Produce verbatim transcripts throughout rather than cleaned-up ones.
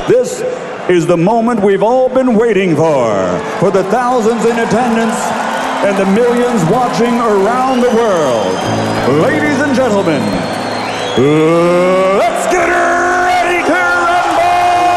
This is the moment we've all been waiting for, for the thousands in attendance and the millions watching around the world. Ladies and gentlemen, let's get ready to rumble!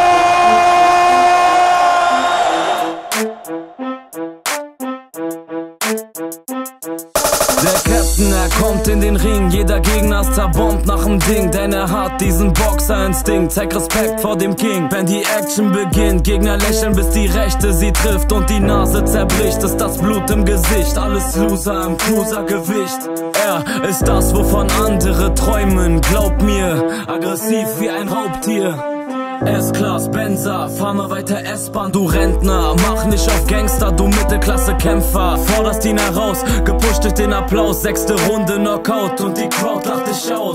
Der Captain, er kommt in den Ring, jeder Gegner ist zerbombt nach dem Ding, denn er hat diesen Boxerinstinkt. Zeig Respekt vor dem King, wenn die Action beginnt. Gegner lächeln, bis die Rechte sie trifft und die Nase zerbricht. Ist das Blut im Gesicht, alles Loser im Cruisergewicht. Er ist das, wovon andere träumen, glaub mir, aggressiv wie ein Raubtier. S-Class, Benzer, fahr mal weiter S-Bahn, du Rentner. Mach nicht auf Gangster, du Mittelklasse-Kämpfer. Forderst ihn heraus, gepusht durch den Applaus. Sechste Runde Knockout und die Crowd lacht dich aus.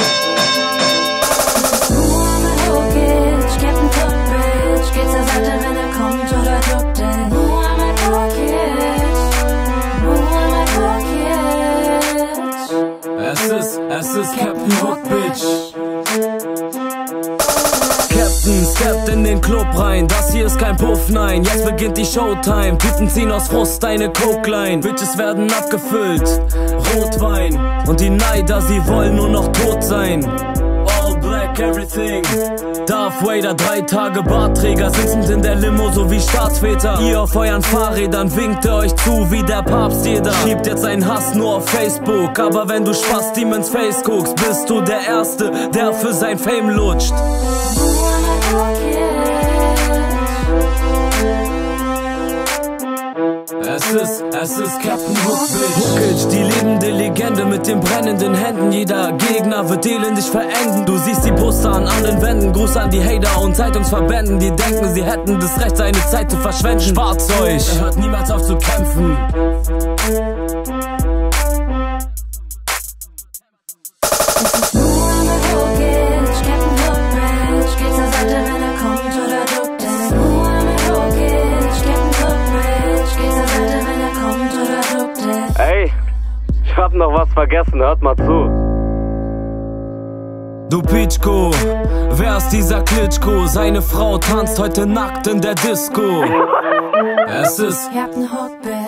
Es ist, es ist Captain Hook, Bitch. Captain steppt in den Club rein, das hier ist kein Puff, nein, jetzt beginnt die Showtime. Typen ziehen aus Frust eine Coke-Line, Bitches werden abgefüllt, Rotwein. Und die Neider, sie wollen nur noch tot sein. All black, everything. Darth Vader, drei Tage Bartträger, sitzend in der Limo, so wie Staatsväter. Ihr auf euren Fahrrädern winkt er euch zu wie der Papst jeder. Schiebt jetzt seinen Hass nur auf Facebook, aber wenn du Spaß ihm ins Face guckst, bist du der Erste, der für sein Fame lutscht. Es ist, es ist Captain Hook, Bitch. Hookic, die lebende Legende mit den brennenden Händen. Jeder Gegner wird elendig verenden. Du siehst die Poster an allen Wänden. Gruß an die Hater und Zeitungsverbänden, die denken, sie hätten das Recht, seine Zeit zu verschwenden. Spart's euch, er hört niemals auf zu kämpfen. Ey, ich hab noch was vergessen, hört mal zu. Du Pitschko, wer ist dieser Klitschko? Seine Frau tanzt heute nackt in der Disco. Es ist Captain Hook, Bitch.